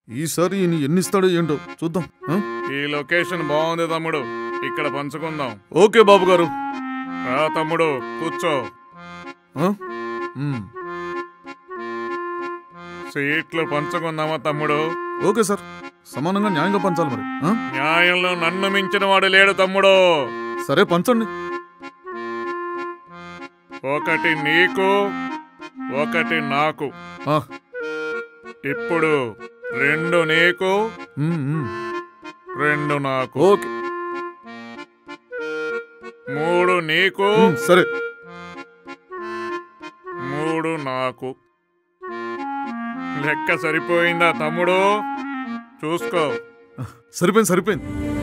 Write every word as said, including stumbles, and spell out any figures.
ఈసారి ఈయన ఎన్ని ఇస్తాడో ఏంటో చూద్దాం. ఈ లొకేషన్ బాగుంది తమ్ముడు, ఇక్కడ పంచుకుందాం. ఓకే బాబు గారు. రా తమ్ముడు, కూర్చో. సీట్లు పంచుకుందామా తమ్ముడు? ఓకే సార్, సమానంగా న్యాయంగా పంచాలి మరి. న్యాయంలో నన్ను మించిన వాడు లేడు తమ్ముడు. సరే పంచండి. ఒకటి నీకు, ఒకటి నాకు. ఇప్పుడు రెండు నీకు, రెండు నాకు. ఓకే. మూడు నీకు, సరే. మూడు నాకు. లెక్క సరిపోయిందా తమ్ముడు? చూసుకో. సరిపోయింది సరిపోయింది.